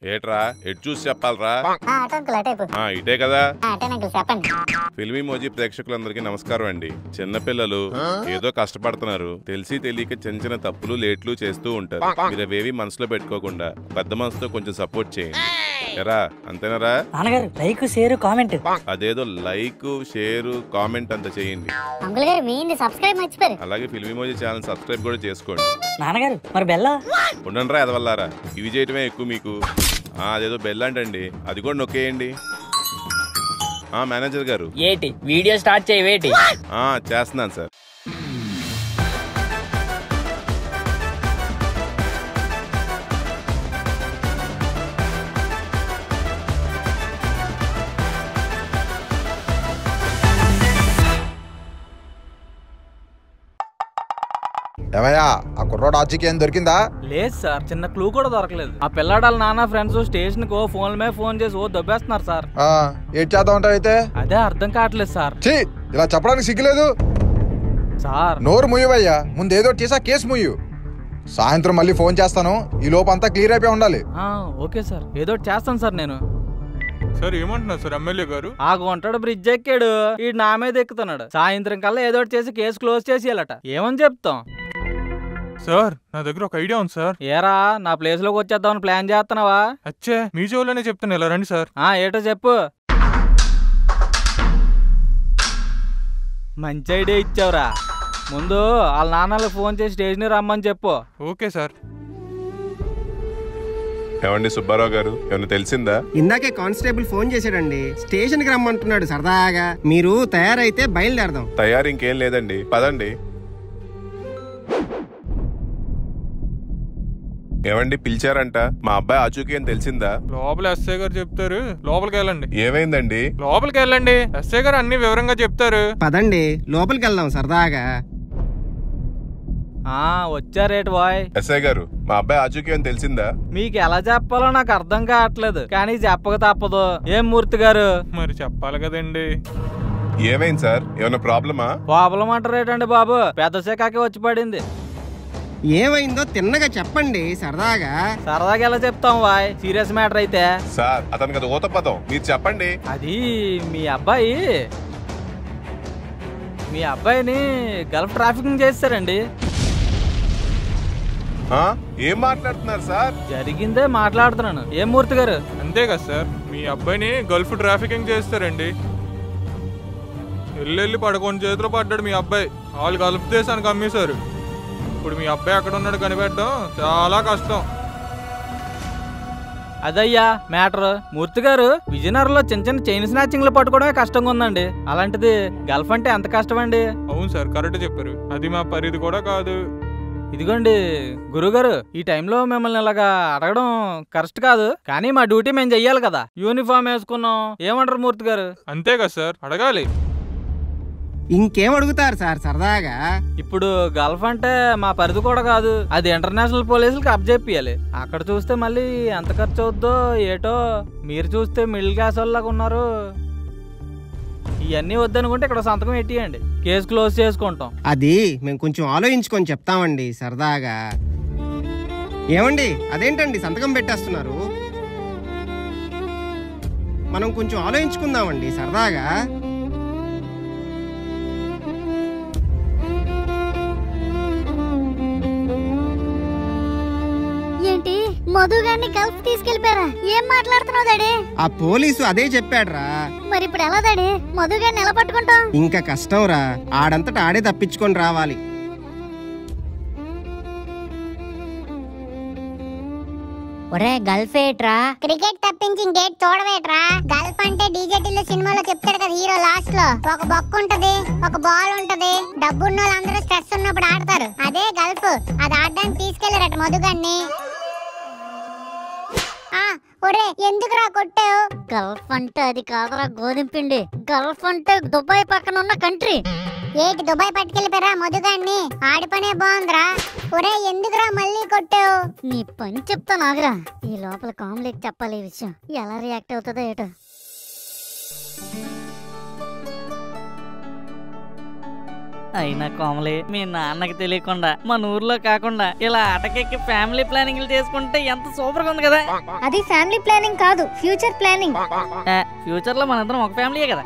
ఏట్రా ఎటు చూసి చెప్పాలరా? ఇటే కదా. ఫిల్మీ మోజీ ప్రేక్షకులందరికీ నమస్కారం అండి. చిన్నపిల్లలు ఏదో కష్టపడుతున్నారు, తెలిసి తెలియక చిన్న చిన్న తప్పులు లేట్లు చేస్తూ ఉంటారు. మీరు అవేవి మనసులో పెట్టుకోకుండా పెద్ద మనసుతో కొంచెం సపోర్ట్ చేయండి. ఎరా అంతేనరా? లైక్ షేర్ కామెంట్, అదేదో లైక్ షేర్ కామెంట్ అంత చేయండి. అలాగే ఫిల్మీ మోజీ ఛానల్ సబ్స్క్రైబ్ కూడా చేసుకోండి. నాన్నగారు మరి బెల్లా ఉండండిరా ఎదవల్లారా, ఇవి చేయటమే ఎక్కువ మీకు. అదేదో బెల్ అంటండి, అది కూడా నొక్కేయండి. మేనేజర్ గారు ఏటి వీడియో స్టార్ట్ చేయవేటి? చేస్తున్నాను సార్. ఏమయ్యా ఆ కుర్రోడు ఆచూకీ ఏం దొరికిందా? లేదు సార్, చిన్న క్లూ కూడా దొరకలేదు. ఆ పిల్లాడాల నాన్న ఫ్రెండ్స్ స్టేషన్ కు ఫోన్ మీద ఫోన్ చేసి దొబ్బేస్తున్నారు సార్. ఏం చేద్దాం అంటావు అయితే? అదే అర్థం కావట్లేదు సార్. ఇలా చెప్పడానికి సిగ్గులేదు సార్. నోరు ముయ్యవయ్యా, ముందు ఏదో చేసా కేసు ముయ్యు. సాయంత్రం మళ్ళీ ఫోన్ చేస్తాను, ఈ లోపు అంతా క్లియర్ అయిపోయి ఉండాలి. ఓకే సార్, ఏదో చేస్తాను సార్. నేను సార్ ఏమంటున్నారు సార్ ఎమ్మెల్యే గారు? ఆ గుంటాడు బ్రిడ్జ్ ఎక్కాడు, ఈ నా మీద ఎక్కుతున్నాడు. సాయంత్రం కల్లా ఏదో చేసి కేసు క్లోజ్ చేసి వెళ్ళట. ఏమని చెప్తాం సార్? నా దగ్గర ఒక ఐడియా ఉంది సార్. ఏరా నా ప్లేస్ లోకి వచ్చేద్దామని ప్లాన్ చేస్తున్నావా? అచ్చే మీ జోలోనే చెప్తాను, ఇలా రండి సార్. ఏటో చెప్పు. మంచి ఐడియా ఇచ్చావురా. ముందు వాళ్ళ నాన్నలకు ఫోన్ చేసి స్టేషన్ రమ్మని చెప్పు. Okay sir. ఏమండి సుబ్బారావు గారు, ఏమన్నా తెలిసిందా? ఇందాకే కానిస్టేబుల్ ఫోన్ చేశాడండి, స్టేషన్ కి రమ్మంటున్నాడు సరదాగా. మీరు తయారైతే బయలుదేరదాం. తయారు ఇంకేం లేదండి, పదండి. ఏమండి పిలిచారంట? మా అబ్బాయి ఆచూకీ అని తెలిసిందా? లోపల ఎస్ఐ గారు చెప్తారు, లోపలికి వెళ్ళండి. ఏమైందండి? లోపలికి వెళ్ళండి, ఎస్ఐ గారు అన్ని వివరంగా చెప్తారు. పదండి లోపలికి వెళ్దాం సరదాగా. వచ్చారేటి బాయ్? ఎస్ఐ గారు మా అబ్బాయి ఆచూకీ అని తెలిసిందా? మీకు ఎలా చెప్పాలో నాకు అర్థం కావట్లేదు, కానీ చెప్పక తప్పదు. ఏం మూర్తి గారు? మరి చెప్పాలి కదండి. ఏమైంది సార్? ఏమైనా ప్రాబ్లమా? ప్రాబ్లం అంటారేటండి బాబు, పెద్ద శకాకి వచ్చి పడింది. ఏమైందో తిన్నగా చెప్పండి సరదాగా. సరదాగా ఎలా చెప్తాం వాయ్, సీరియస్ మ్యాటర్ అయితే. సార్ అతనికి అది ఊత పదం, మీరు చెప్పండి. అది మీ అబ్బాయిని గల్ఫ్ ట్రాఫికింగ్ చేస్తారండి. ఏం మాట్లాడుతున్నారు సార్? జరిగిందే మాట్లాడుతున్నాను. ఏం మూర్తి గారు? అంతే కదా సార్, మీ అబ్బాయిని గల్ఫ్ ట్రాఫికింగ్ చేస్తారండి. వెళ్ళి పడుకొని చేతిలో పడ్డాడు మీ అబ్బాయి. వాళ్ళు గల్ఫ్ దేశానికి అమ్మేశారు. ఇప్పుడు మీ అబ్బాయి అక్కడ ఉన్నాడు కనిపెట్టడం చాలా కష్టం. అదయ్యా మ్యాటర్. మూర్తి గారు, విజయనగరంలో చిన్న చిన్న చైన్ స్నాచింగ్ లో పట్టుకోవడమే కష్టంగా ఉందండి, అలాంటిది గల్ఫ్ అంటే ఎంత కష్టం అండి? అవును సార్, కరెక్ట్ చెప్పారు. అది మా పరిధి కూడా కాదు. ఇదిగోండి గురుగారు, ఈ టైంలో మిమ్మల్ని ఇలాగా అడగడం కరెక్ట్ కాదు, కానీ మా డ్యూటీ మేము చెయ్యాలి కదా. యూనిఫామ్ వేసుకున్నాం, ఏమంటారు మూర్తి గారు? అంతే కదా సార్, అడగాలి. ఇంకేం అడుగుతారు సార్ సరదాగా? ఇప్పుడు గల్ఫ్ అంటే మా పరిధి కూడా కాదు, అది ఇంటర్నేషనల్ పోలీసులకి అప్పచెప్పియాలి. అక్కడ చూస్తే మళ్ళీ ఎంత ఖర్చు అవుద్దో ఏటో. మీరు చూస్తే మిడిల్ క్లాస్ వాళ్ళగా ఉన్నారు. ఇవన్నీ వద్దనుకుంటే ఇక్కడ సంతకం పెట్టియండి, కేసు క్లోజ్ చేసుకుంటాం. అది మేము కొంచెం ఆలోచించుకొని చెప్తామండి సరదాగా. ఏమండి అదేంటండి సంతకం పెట్టేస్తున్నారు? మనం కొంచెం ఆలోచించుకుందామండి సరదాగా. ఏంటి మధు గారిని గల్ఫ్ తీసుకెళ్లిపోయారా? ఏం మాట్లాడుతున్నావు డాడీ? ఆ పోలీసు అదే చెప్పాడ్రా. మరి ఇప్పుడు ఎలా డాడీ మధు గారిని ఎలా పట్టుకుంటాం? ఇంకా కష్టం రా, ఆడంతటా ఆడే తప్పించుకొని రావాలి. ఒరే గల్ఫ్ ఏట్రా? క్రికెట్ తప్పించి ఇంకేట్ చూడవేట్రా? గల్ఫ్ అంటే డీజేటీలో సినిమాలో చెప్తాడు కదా హీరో, లాస్ట్ లో ఒక బొక్క ఉంటది, ఒక బాల్ ఉంటది, డబ్బున్న వాళ్ళందరూ స్ట్రెస్ ఉన్నప్పుడు ఆడతారు, అదే గల్ఫ్. అది ఆడడానికి తీసుకెళ్లారట మధుగాన్ని. ఒరే ఎందుకురా కొట్టావు? గల్ఫ్ అంటే అది కాదురా గోధుమ పిండి. గల్ఫ్ అంటే దుబాయ్ పక్కన ఉన్న కంట్రీ. ఏటి దుబాయ్ పట్టుకెళ్ళిపోయారా మధుగాన్ని? ఆడి పనే బాగుందిరా. ఒరే ఎందుకురా మళ్ళీ కొట్టావు? నీ పని చెప్తా నాగరా. ఈ లోపల కామ్లేకి చెప్పాలి ఈ విషయం, ఎలా రియాక్ట్ అవుతుందో ఏటో. అయినా కోమలి మీ నాన్నకి తెలియకుండా మన ఊర్లో కాకుండా ఇలా ఆటకెక్కి ఫ్యామిలీ ప్లానింగ్ చేసుకుంటే ఎంత సూపర్ గా ఉంది కదా. అది ఫ్యామిలీ ప్లానింగ్ కాదు, ఫ్యూచర్ ప్లానింగ్. ఫ్యూచర్ లో మనందరం ఒక ఫ్యామిలీయే కదా.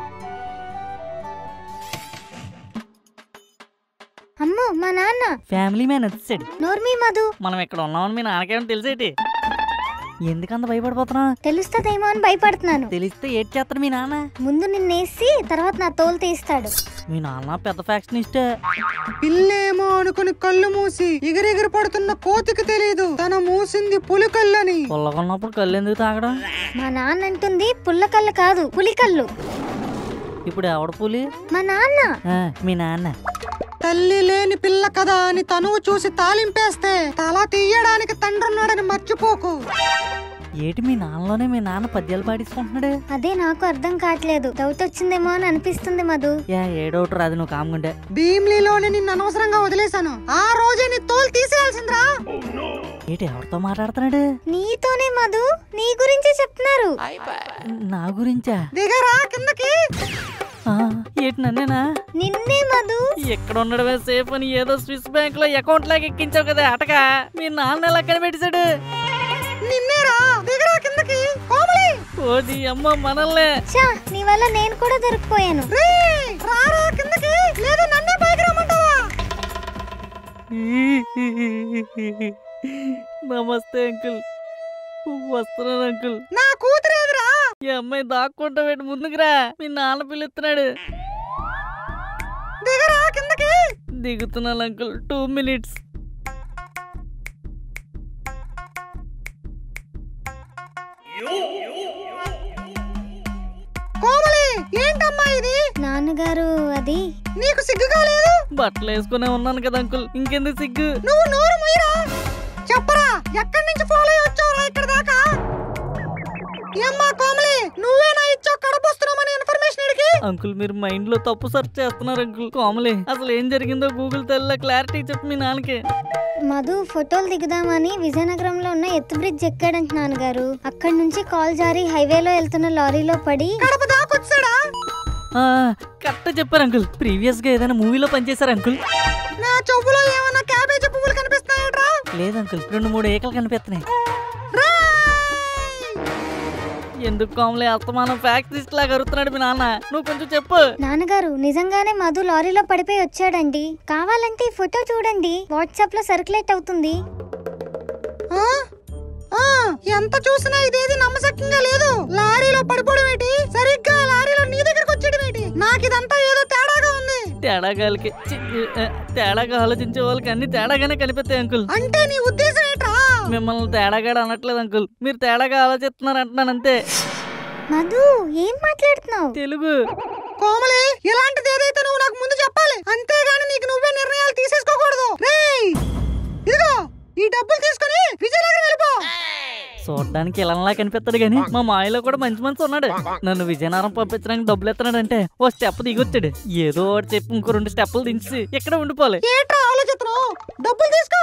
అమ్మో మా నాన్న ఫ్యామిలీ మ్యాన్ వచ్చాడు. నోర్మీ మధు. మనం ఇక్కడ ఉన్నామని మీ నాన్నకేమో తెలిసేటి? ఎందుకంత భయపడిపోతున్నా? తెలుస్తదేమో అని భయపడుతున్నాను. తెలిస్తే ఏడ్ చేస్తాడు మీ నాన్న. ముందు నిన్నేసి తర్వాత నా తోలు తీస్తాడు. మీ నాన్న పెద్ద ఫ్యాక్షనిస్టే. పిల్లేమో అనుకుని కళ్ళు మూసి ఎగిరెగిరి పడుతున్న కోతికి తెలియదు తన మూసింది పులి కళ్ళని. పుల్లగొన్నప్పుడు కళ్ళు ఎందుకు తాగడం? మా నాన్న అంటుంది పుల్ల కళ్ళు కాదు, పులి కళ్ళు. ఇప్పుడు ఎవడ పులి? మా నాన్న. మీ నాన్న. తల్లి లేని పిల్ల కదా అని తనువు చూసి తాలింపేస్తే తల తీయడానికి తండ్రున్నాడని మర్చిపోకు. ఏటి మీ నాన్నలోనే మీ నాన్న పద్యాలు పాడించుకుంటున్నాడు? అదే నాకు అర్థం కావట్లేదు. డౌట్ వచ్చిందేమో అని అనిపిస్తుంది మధు. ఏ డౌట్ రాదు, నువ్వు కాముండే. భీమ్లీలోనే నిన్ను అనవసరంగా వదిలేశాను. ఆ రోజే నీ తోలు తీసేయాల్సిందిరా. ఏటి ఎవరితో మాట్లాడుతున్నాడు? నీతోనే మధు, నీ గురించే చెప్తున్నారు. నా గురించా? దిగరా కిందకి. ఏటి నన్నేనా? నిన్నే మధు. ఎక్కడ ఉండడమే సేఫ్ అని ఏదో స్విస్ బ్యాంక్ లో అకౌంట్ లాగా ఎక్కించావు కదా అటగా. మీ నాన్న ఎలా కనిపెట్టాడు? నిన్నేరా, దిగరా కిందకి. కోమలి. ఓది అమ్మ మనల్నే. చా, నీ వల్ల నేను కూడా దొరికిపోయాను. రారా కిందకి, లేదా నన్నే పైకి రమ్మంటావా? నమస్తే అంకుల్. వస్తున్నాను అంకుల్. నా కూతురేదిరా? ఈ అమ్మాయి దాక్కుంటా పెట్టి ముందుకురా, మీ నాన్న పిలుస్తున్నాడు. దిగరా కిందకి. దిగుతున్నాను అంకుల్, 2 minutes. కోమలి, ఏంటమ్మా ఇది? నాన్నగారు అది. నీకు సిగ్గుగా లేదు? బట్టలు వేసుకునే ఉన్నాను కదా అంకుల్, ఇంకెందుకు సిగ్గు? నువ్వు నోరు మూయరా. చెప్పరా, ఎక్కడి నుంచి ఫాలో అయ్యి వచ్చావురా ఇక్కడ దాకా? ఏమ్మా కోమలి, నువ్వేనా ఇచ్చావు కడపొస్తున్నామని ఇన్ఫర్మేషన్ ఇడికి? అంకుల్ మీరు మైండ్ లో తప్పు సెర్చ్ చేస్తున్నారు అంకుల్. కోమలి అసలు ఏం జరిగిందో గూగుల్ తెల్ల క్లారిటీ చెప్పు మీ నాన్నకి. మధు ఫోటోలు దిగుదామని విజయనగరంలో ఉన్న ఎత్తు బ్రిడ్జ్ ఎక్కాడంట నాన్నగారు. అక్కడి నుంచి కాల్ జారి హైవేలో వెళ్తున్న లారీలో పడి కడప దాకొచ్చాడా? కరెక్ట్ చెప్పారు అంకుల్. ప్రీవియస్ గా ఏదైనా మూవీలో పనిచేశారు అంకుల్? నా చెవులో ఏమన్నా క్యాబేజీ పువ్వులు కనిపిస్తున్నాయట్రా? లేదు అంకుల్, 2-3 ఏకలు కనిపిస్తున్నాయి. ఎందుకు కోమలి అస్తమానం ఫ్యాక్టరీస్ట్ లాగా అరుతున్నాడు మీ నాన్న? నువ్వు కొంచెం చెప్పు. నాన్నగారు నిజంగానే మధు లారీలో పడిపోయి వచ్చాడండి. కావాలంటే ఈ ఫోటో చూడండి, వాట్సాప్ లో సర్క్యులేట్ అవుతుంది. ఎంత చూసినా ఇదేది నమ్మశక్యంగా లేదు. లారీలో పడిపోవడం ఏంటి? సరిగ్గా లారీలో నీ దగ్గరకు వచ్చేయడం ఏంటి? నాకు ఇదంతా ఏదో తేడాగా ఉంది. తేడాగా ఆలోచించే వాళ్ళకి అన్ని తేడాగానే కనిపిస్తాయి అంకుల్. అంటే నీ ఉద్దేశం ఏంట్రా? మిమ్మల్ని తేడాగాడు అనట్లేదు అంకుల్, మీరు తేడాగా ఆలోచిస్తున్నారు అంటున్నాను అంతే. మధు ఏం మాట్లాడుతున్నావు? తెలుగు. కోమలి, ఇలాంటిది ఏదైతే నువ్వు నాకు ముందు చెప్పాలి, అంతేగాని నీకు నువ్వే నిర్ణయాలు తీసేసుకోకూడదు. ఇదిగో ఈ డబ్బులు తీసుకుని విజయనగరం వెళ్ళిపో. చూడడానికి ఇలాలా కనిపిస్తాడు గానీ మా మాయలో కూడా మంచి మనసు ఉన్నాడు. నన్ను విజయనగరం పంపించడానికి డబ్బులు ఎత్తున్నాడంటే ఓ స్టెప్ దిగొచ్చాడు. ఏదో ఒకటి చెప్పి ఇంకో 2 స్టెప్పులు దించి ఇక్కడ ఉండిపోలే. ఏంట్రా ఆలోచిస్తున్నావు? డబ్బులు తీసుకో.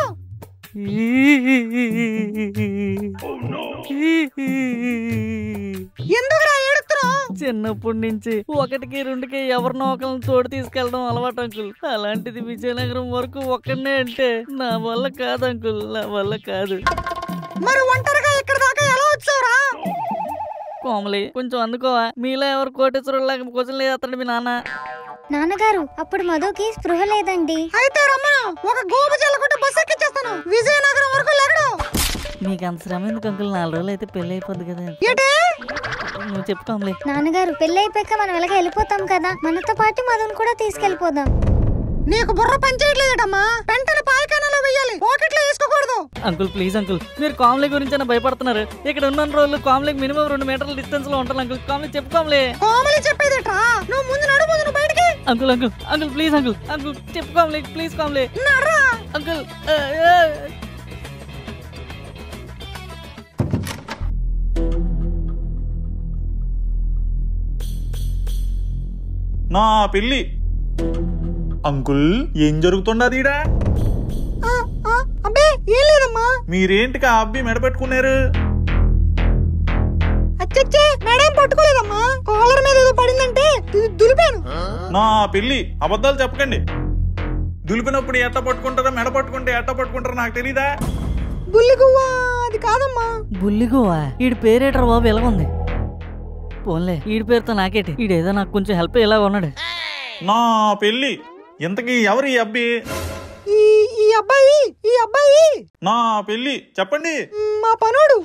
ఎందుకురా ఏడుస్తున్నావు? చిన్నప్పటి నుంచి 1కి 2కి ఎవరినో ఒకరిని తోడు తీసుకెళ్ళడం అలవాటు అంకుల్. అలాంటిది విజయనగరం వరకు ఒక్కడనే అంటే నా వల్ల కాదు అంకుల్, నా వల్ల కాదు. మరి ఒంటరిగా ఇక్కడ దాకా ఎలా వచ్చావురా? కోమలి కొంచెం అందుకోవా? మీలో ఎవరు కోటేశ్వరులాగా క్వశ్చన్ లేదు మీ నాన్న. నాన్నగారు అప్పుడు మధుకి స్పృహ లేదండి. అయితే రమ్మను, ఒక గోబు చల్లకుంటే బస్ ఎక్కించేస్తాను. విజయనగరం వరకు లెగడు. మీకు అంత శ్రమ ఎందుకు అంకుల్? 4 రోజులు అయితే పెళ్లి అయిపోద్ది కదా. నువ్వు చెప్పు కోమలి. నాన్నగారు పెళ్లి అయిపోయాక మనం ఎలాగ వెళ్ళిపోతాం కదా, మనతో పాటు మధుని కూడా తీసుకెళ్లిపోదాం. నీకు బుర్ర పనిచేయట్లేదమ్మా. పెంటను పాయకానాలో వెయ్యాలి, పాకెట్లో వేసుకోకూడదు. అంకుల్ ప్లీజ్ అంకుల్, మీరు కామ్లీ గురించి భయపడుతున్నారు. ఇక్కడ ఉన్న రోజులు కామ్లీకి మినిమం 2 మీటర్ల డిస్టెన్స్ లో ఉంటాను అంకుల్. కామ్లీ చెప్పు కామ్లీ. కామ్లీ చెప్పేదేట్రా? నువ్వు ముందు నడు, ముందు నువ్వు బయటికి. Uncle uncle uncle please uncle, uncle చెప్పు కామ్లీ ప్లీజ్ కామ్లీ. నడరా అంకుల్. నా పెళ్ళి అంకుల్ ఏం జరుగుతున్నది ఈడ? అబ్బే ఏం లేదమ్మా. మీరేంటికి ఆ అబ్బి మెడపెట్టుకున్నారు? అచ్చచ్చే మేడం పట్టుకోలేదమ్మా. కాలర్ మీద ఏదో పడిందంటే దులిపాను. నా పెళ్ళి అబద్ధాలు చెప్పకండి. దులిపినప్పుడు ఎట్ట పట్టుకుంటారో మెడ పట్టుకుంటే ఎట్ట పట్టుకుంటారో నాకు తెలీదా? బుల్లిగువ్వా అది కాదమ్మా. బుల్లిగోవా? ఈడి పేరేటరా బాబు ఎలాగుంది? పోన్లే ఈడి పేరుతో నాకేటి, ఈడేదో నాకు కొంచెం హెల్ప్ ఇలా ఉన్నాడు. నా పెళ్ళి. ఇంతకీ ఎవరు ఈ అబ్బి? ఈ అబ్బాయి నా పెళ్ళి చెప్పండి. మా పనోడు.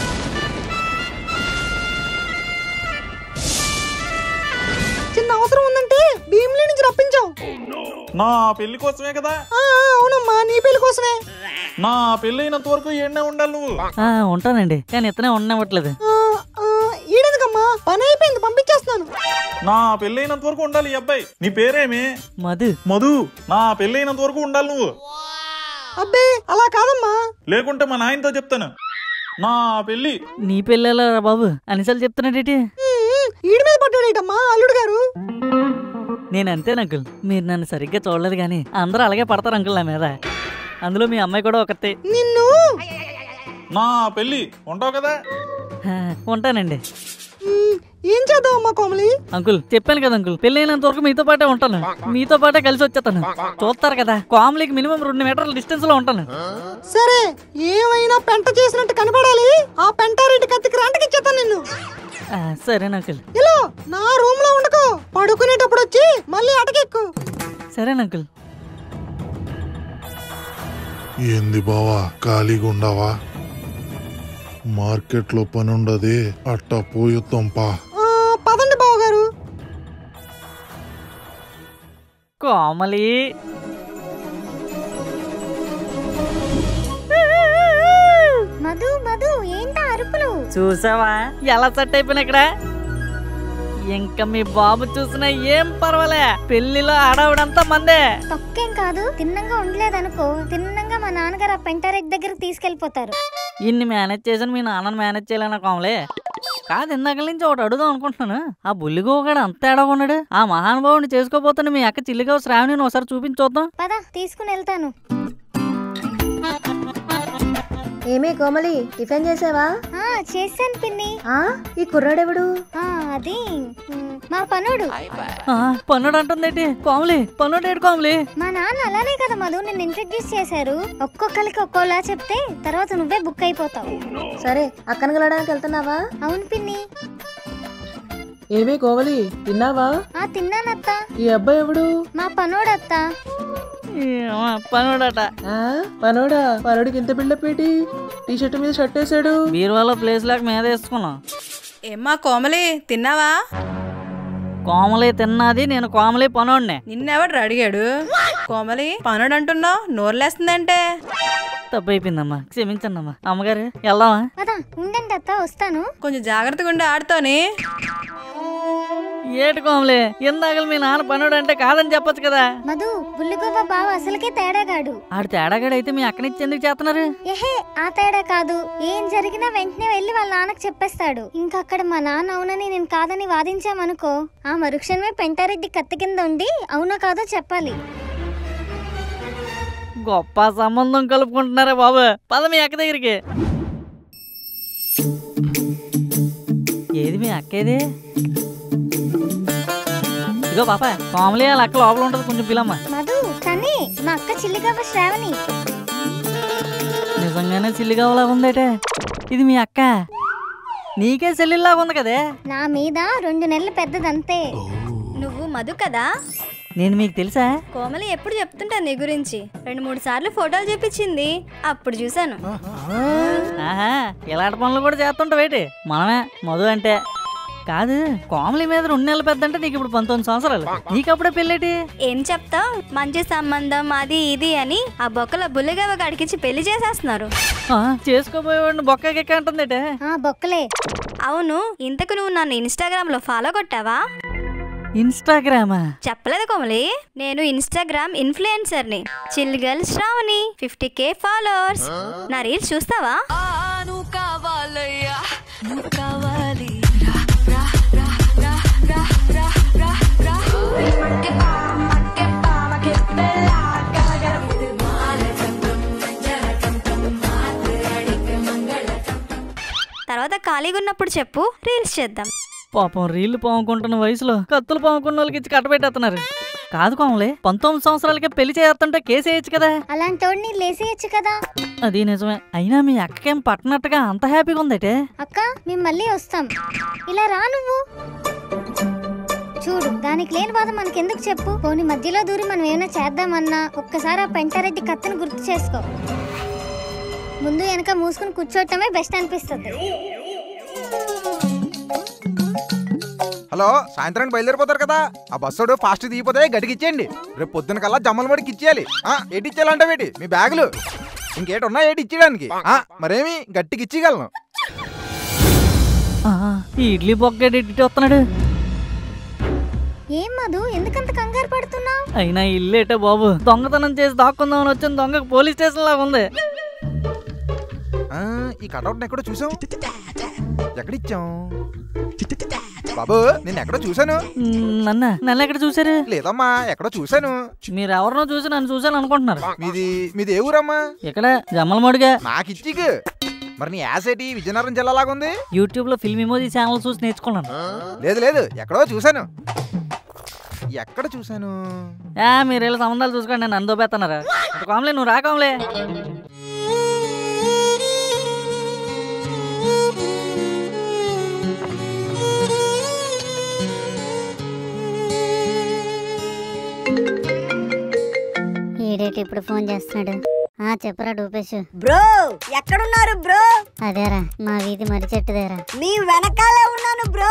చిన్న అవసరం ఉందంటే భీమిలి నుంచి రప్పించాం. నా పెళ్లి కోసమే కదా? అవునమ్మా, నీ పెళ్లి కోసమే. నా పెళ్లి అయినంత వరకు ఏడనే ఉండాలి నువ్వు. ఉంటానండి, కానీ ఇతనే ఉండనివ్వట్లేదు. ఈడెందుకమ్మా, పని అయిపోయింది, పంపించేస్తున్నాను. నా పెళ్లి అయినంత వరకు ఉండాలి ఈ అబ్బాయి. నీ పేరేమి? మధు. మధు. నా పెళ్లి అయినంత వరకు ఉండాలి నువ్వు. అబ్బే అలా కాదమ్మా. లేకుంటే మా నాయనతో చెప్తాను. నా పెళ్లి. నీ పెళ్ళేలా రా బాబు అనిసలు చెప్తున్నాడేటి? ఈడి మీద పడ్డాడేటమ్మా అల్లుడు గారు. నేను అంతే అంకుల్, మీరు నన్ను సరిగ్గా చూడలేదు కానీ అందరూ అలాగే పడతారు అంకుల్ నా మీద. అందులో మీ అమ్మాయి కూడా ఒకతే. నిన్ను. నా పెళ్లి ఉంటావు కదా? ఉంటానండి. ఏం చేద్దామమ్మా కోమలి? అంకుల్ చెప్పాను కదా అంకుల్, పెళ్ళైనంత వరకు మీతో పాటే ఉంటాను, మీతో పాటే కలిసి వచ్చేస్తాను. చూస్తారు కదా కోమలికి మినిమం 2 మీటర్ల డిస్టెన్స్ లో ఉంటాను. సరే, ఏమైనా పెంట చేసినట్టు కనపడాలి. ఆ పెంటారెడ్డి కత్తికి రాంటికి ఇచ్చేస్తాను నిన్ను. సరేనా అంకుల్? ఇలా నా రూమ్ లో ఉండకు, పడుకునేటప్పుడు వచ్చి మళ్ళీ అటకెక్కు. సరేనా అంకుల్? ఏంది బావా ఖాళీగా ఉండవా? మార్కెట్ లో పని ఉండదు, అట్టా పోయొత్తాంపా. పదండి బావగారు. కోమలి మధు మధు ఏంటా అరుపులు? చూసావా ఎలా సెట్ అయిపోయినా ఇక్కడ? ఇంకా మీ బాబు చూసినా ఏం పర్వాలే, పెళ్లిలో ఆడవిడంతా మందే. తొక్కేం కాదు, తిన్నంగా ఉండలేదనుకో, తిన్నంగా మా నాన్నగారు ఆ పెంటారెడ్డి దగ్గరికి తీసుకెళ్లిపోతారు. ఇన్ని మేనేజ్ చేసాను, మీ నాన్నని మేనేజ్ చేయలేనా కోమలే? కాదు, ఇందాక నుంచి ఒకటి అడుగుదాం అనుకుంటున్నాను. ఆ బుల్లిగోగాడు అంత తేడాగా ఉన్నాడు, ఆ మహానుభావుని చేసుకోపోతాను మీ అక్క చిల్లిగా శ్రావణిని ఒకసారి చూపించొద్దాం. పద తీసుకుని వెళ్తాను. ఏమే కోమలి, టిఫిన్ చేసావా? చేశాను పిన్ని. ఈ కుర్రాడెవడు? అది మా పనుడు. పనుడు అంటుందేంటి కోమలి? పనుడేడు కోమలి? మా నాన్న అలానే కదా మధు నిన్ను ఇంట్రడ్యూస్ చేశారు. ఒక్కొక్కరికి ఒక్కోలా చెప్తే తర్వాత నువ్వే బుక్ అయిపోతావు. సరే, అక్కన కలవడానికి వెళ్తున్నావా? అవును పిన్ని. ఏమే కోమలి, తిన్నావా? తిన్నానత్త. ఈ అబ్బాయి ఎవడు? మా పనోడత్త. పనుడట. పనోడా? పనోడికి ఇంత బిల్డప్ ఏంటి? టీ షర్ట్ మీద షర్ట్ వేసాడు. బీరువాలో ప్లేస్ లేక మీద వేసుకున్నాం. ఏమ్మా కోమలి, తిన్నావా? కోమలి తిన్నది, నేను కోమలి పనోడ్నే. నిన్నెవడు అడిగాడు? కోమలి పనోడు అంటున్నావు, నోరులేస్తుందంటే. తప్పు అయిపోయిందమ్మా, క్షమించండి అమ్మా. అమ్మగారు వెళ్దామా? ఉండండి అత్త, వస్తాను. కొంచెం జాగ్రత్తగా ఉండి ఆడుతోని. ఏటి కోమలి, ఇందాక మీ నాన్న పనుడు అంటే కాదని చెప్పొచ్చు కదా. మధు బుల్లిగోవ బావ అసలుకే తేడాగాడు. ఆడు తేడాగాడు అయితే మీ అక్కనిచ్చి ఎందుకు చేస్తున్నారు? ఏహే ఆ తేడా కాదు, ఏం జరిగినా వెంటనే వెళ్ళి వాళ్ళ నాన్నకు చెప్పేస్తాడు. ఇంకా అక్కడ మా నాన్న అవునని నేను కాదని వాదించామనుకో, ఆ మరుక్షణమే పెంటారెడ్డి కత్తి కింద ఉండి అవునో కాదో చెప్పాలి. గొప్ప సంబంధం కలుపుకుంటున్నారా బాబు. పద మీ అక్క దగ్గరికి. ఏది మీ అక్కేది? ఇగో పాప, కోమలి వాళ్ళ అక్క లోపల ఉంటది, కొంచెం పిల్లమ్మ. మధు కానీ మా అక్క చిల్లిగవ్వ శ్రావణి. నిజంగానే చిల్లిగవ్వలా ఉందేటే. ఇది మీ అక్క? నీకే చెల్లిలాగా ఉంది కదే. నా మీద 2 నెలలు పెద్దదంతే. నువ్వు మధు కదా? నేను మీకు తెలుసా? కోమలి ఎప్పుడు చెప్తుంటా నీ గురించి. 2-3 సార్లు ఫోటోలు చూపించింది, అప్పుడు చూసాను. ఇలాంటి పనులు కూడా చేస్తుంటావేటి? మనమే మధు అంటే. కాదు, కోమలి మీద 2 నెలలు పెద్ద అంటే నీకు ఇప్పుడు 19 సంవత్సరాలు. నీకు అప్పుడే పెళ్ళేటి? ఏం చెప్తావు, మంచి సంబంధం అది ఇది అని ఆ బొక్కల బుల్లిగవ్వ గడికిచ్చి పెళ్లి చేసేస్తున్నారు. చేసుకోబోయేవాడిని బొక్కకి అంటుందేటే. బొక్కలే. అవును, ఇంతకు నువ్వు నన్ను ఇన్స్టాగ్రామ్ లో ఫాలో కొట్టావా? ఇన్స్టాగ్రామా? చెప్పలేదు కోమలి, నేను ఇన్స్టాగ్రామ్ ఇన్ఫ్లుయెన్సర్ ని, chill girl Sravani, 50K followers. నా రీల్స్ చూస్తావా? తర్వాత ఖాళీగా ఉన్నప్పుడు చెప్పు, రీల్స్ చేద్దాం. పాపం రీళ్లు పాముకుంటున్న వయసులో కత్తులు పాముకున్న వాళ్ళకి ఇచ్చి కట్టబెట్టేస్తున్నారు. కాదు కోమలి, 19 సంవత్సరాలకే పెళ్లి చేస్తుంటే కేసు వేయచ్చు కదా. అలాంటి తోడిని లేసేయచ్చు కదా. అది నిజమే. అయినా మీ అక్కకేం పట్టనట్టుగా అంత హ్యాపీగా ఉందటే. అక్క మేము మళ్ళీ వస్తాం. ఇలా రా నువ్వు. చూడు, దానికి లేని బాధ మనకెందుకు చెప్పు. పోనీ మధ్యలో దూరి మనం ఏమైనా చేద్దామన్నా ఒక్కసారి ఆ పెంటారెడ్డి కత్తిని గుర్తు చేసుకో. ముందు వెనక మూసుకుని కూర్చోవటమే బెస్ట్ అనిపిస్తుంది. హలో, సాయంత్రానికి బయలుదేరిపోతారు కదా. ఆ బస్సుడు ఫాస్ట్ దిగిపోతే గడికిచ్చేయండి. రేపు పొద్దున కల్లా జమ్మల మడికి ఇచ్చేయాలి. ఏటి ఇచ్చేయాలంటే వేటి మీ బ్యాగులు ఇంకేటి ఉన్నా ఏటి ఇచ్చేయడానికి. మరేమి గట్టికి ఇచ్చేయగలను. ఈ ఇడ్లీ బొగ్గ వస్తున్నాడు. ఏం మధు, ఎందుకంత కంగారు పడుతున్నావు? అయినా ఇల్లేటే బాబు, దొంగతనం చేసి దాక్కుందామని వచ్చిన దొంగకు పోలీస్ స్టేషన్ లాగా ఉంది. ఈ కటౌట్ ఎక్కడో చూసాం. ఎక్కడిచ్చాం బాబు? నేను ఎక్కడో చూసాను. నన్ను ఎక్కడ చూసారు? లేదమ్మా, ఎక్కడో చూసాను. మీరు ఎవరినో చూసి నన్ను చూసాను అనుకుంటున్నారు. మీది ఏ ఊరమ్మా? ఇక్కడ జమ్మలమడుగా. నాకు ఇచ్చికు. మరి నీ యాసేటి విజయనగరం జిల్లా లాగా ఉంది. యూట్యూబ్ లో ఫిల్మ్ ఇమోజీ ఛానల్ చూసి నేర్చుకున్నాను. లేదు ఎక్కడో చూసాను. ఎక్కడ చూసాను? మీరు ఇలా సంబంధాలు చూసుకోండి, నేను నన్ను దోబేస్తున్నారా? కామ్లే, నువ్వు రా కామ్లే. ఈడేటి ఇప్పుడు ఫోన్ చేస్తున్నాడు. చెప్పరా డూపేష్. బ్రో ఎక్కడున్నారు బ్రో? అదేరా మా వీధి మర్రి చెట్టు దగ్గర. నీ వెనకాలే ఉన్నాను బ్రో.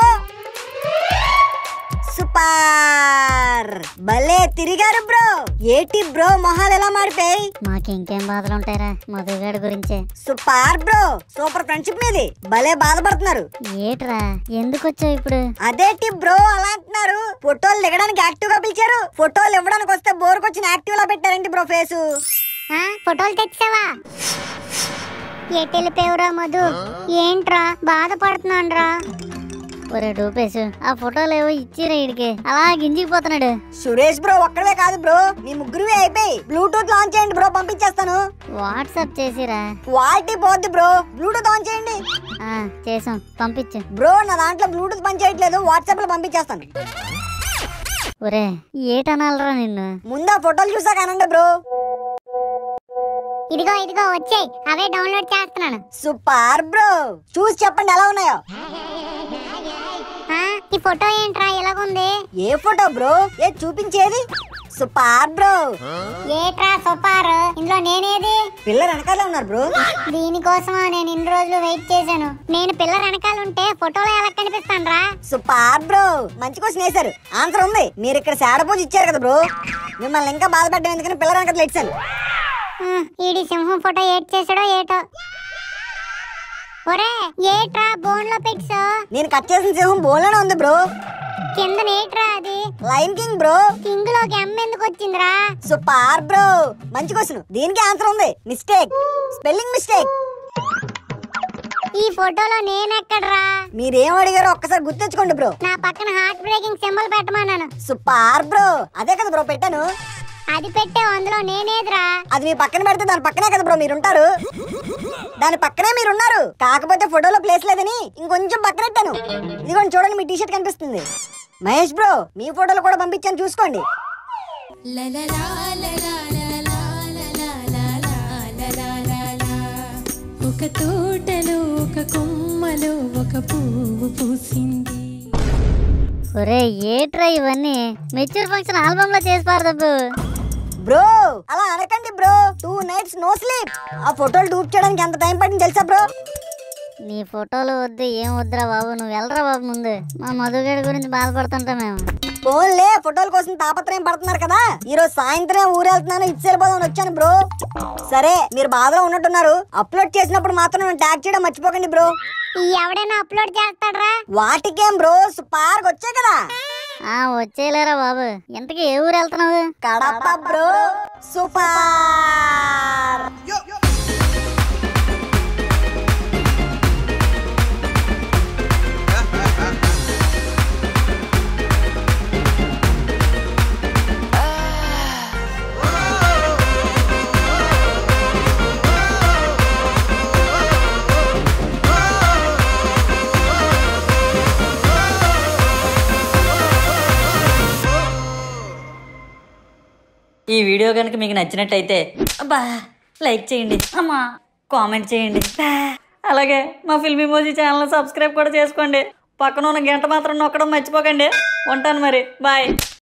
సూపర్, భలే తిరిగారు బ్రో. ఏటి బ్రో మొహాలు ఎలా మారిపోయి? మాకు ఇంకేం బాధలు ఉంటాయరా, మధుగాడి గురించే. సూపర్ బ్రో, సూపర్ ఫ్రెండ్షిప్ మీది. భలే బాధపడుతున్నారు. ఏట్రా ఎందుకు వచ్చావు ఇప్పుడు? అదేటి బ్రో అలా అంటున్నారు? ఫోటోలు దిగడానికి యాక్టివ్ గా పిలిచారు, ఫోటోలు ఇవ్వడానికి వస్తే బోర్కొచ్చిన యాక్టివ్ లా పెట్టారండి బ్రో ఫేసు. ఫోటోలు తెచ్చావా? ఎటెళ్ళిపోయావురా మధు? ఏంట్రా బాధపడుతున్నాన్రా? ఒరే డూపేసు, ఆ ఫోటోలు ఏవో ఇచ్చిరా ఇడికి, అలా గింజిపోతున్నాడు. సురేష్ బ్రో ఒక్కడే కాదు బ్రో, మీ ముగ్గురు అయిపోయి. బ్లూటూత్ ఆన్ చేయండి బ్రో, పంపించేస్తాను. వాట్సాప్ చేసిరా. క్వాలిటీ పోద్ది బ్రో, బ్లూటూత్ ఆన్ చేయండి. చేసాం, పంపించు. బ్రో నా దాంట్లో బ్లూటూత్ పని చేయట్లేదు, వాట్సాప్ లో పంపించేస్తాను. ఒరే ఏటనాలరా నిన్ను? ముందా ఫోటోలు చూసాక అనండి బ్రో. ఇదిగో వచ్చాయి, అవే డౌన్లోడ్ చేస్తున్నాను. సూపర్ బ్రో, చూసి చెప్పండి ఎలా ఉన్నాయో. ఈ ఫోటో ఏంట్రా ఎలాగుంది? ఏ ఫోటో బ్రో? ఏ చూపించేది? Super bro. ఏట్రా సూపర్? ఇందులో నేనేది? పిల్లలు వెనకాల ఉన్నారు బ్రో. దీనికోసమా నేను ఇన్ని రోజులు వెయిట్ చేశాను. నేను పిల్లలు వెనకాల ఉంటే ఫోటోలో ఎలా కనిపిస్తాను రా? సూపర్ బ్రో, మంచి క్వశ్చన్ వేశారు. ఆన్సర్ ఉంది. మీరు ఇక్కడ శాడ పూజ ఇచ్చారు కదా బ్రో, మిమ్మల్ని ఇంకా బాధ పెట్టడం ఎందుకని పిల్లల వెనకాల ఇచ్చాను. ఈడి సింహం ఫోటో ఏట్ చేసాడో ఏటో. ఒరే ఏట్రా బోన్ లో పిక్స్? నేను కట్ చేసిన సింహం బోన్లోనే ఉంది బ్రో. కింద ఏట్రా అది? Line king bro. కింగ్ లోకి ఎమ్ ఎందుకు వచ్చిందిరా? సూపర్ బ్రో, మంచి క్వశ్చన్. దీనికి ఆన్సర్ ఉంది. Mistake, spelling mistake. ఈ ఫోటోలో నేనెక్కడరా? మీరేం అడిగారో ఒక్కసారి గుర్తించుకోండి బ్రో. నా పక్కన హార్ట్ బ్రేకింగ్ సింబల్ పెట్టమన్నాను. సూపర్ బ్రో, అదే కదా బ్రో పెట్టాను. అది పెట్టావు, అందులో నేనేదిరా? అది మీ పక్కన పెడితే దాని పక్కనే కదా బ్రో మీరుంటారు. దాని పక్కనే మీరున్నారు, కాకపోతే ఫోటోలో ప్లేస్ లేదని ఇంకొంచెం పక్కన పెట్టాను. ఇదిగోండి చూడండి, మీ టీషర్ట్ కనిపిస్తుంది. మహేష్ బ్రో మీ ఫోటోలు కూడా పంపించాను, చూసుకోండి. ఒక తోటలో ఒక కొమ్మలో ఒక పువ్వు పూసింది. ఒరే ఏట్రా ఇవన్నీ? మెచ్యూర్ ఫంక్షన్ ఆల్బమ్ లో చేసి పారదబ్బు. బ్రో అలా అనకండి బ్రో, 2 nights నో స్లీప్. ఆ ఫోటోలు డూప్ చేయడానికి ఎంత టైం పట్టింది తెలుసా బ్రో? నీ ఫోటోలు వద్దు, ఏం వద్దురా బాబు, నువ్వు వెళ్ళరా బాబు ముందు. మా మధుగాడి గురించి బాధపడుతుంటాం మేము. ఫోన్లే ఫోటోల కోసం తాపత్రయం పడుతున్నారు కదా. ఈ రోజు సాయంత్రం ఊరెళ్తున్నాను, ఇచ్చేపోదామని వచ్చాను బ్రో. సరే మీరు బాధలో ఉన్నట్టున్నారు, అప్లోడ్ చేసినప్పుడు మాత్రం నన్ను ట్యాగ్ చేయడం మర్చిపోకండి బ్రో. ఎవడైనా అప్లోడ్ చేస్తాడరా? వాటికేం బ్రో, సూపర్ వచ్చాయి కదా. వచ్చేలేరా బాబు. ఇంతకీ ఏ ఊరు వెళ్తున్నావు? కడప బ్రో. సూపర్. ఈ వీడియో కనుక మీకు నచ్చినట్టయితే అబ్బా లైక్ చేయండి, అమ్మా కామెంట్ చేయండి, అలాగే మా ఫిల్మీ మోజీ ఛానల్ సబ్స్క్రైబ్ కూడా చేసుకోండి. పక్కన ఉన్న గంట మాత్రం నొక్కడం మర్చిపోకండి. ఉంటాను మరి, బాయ్.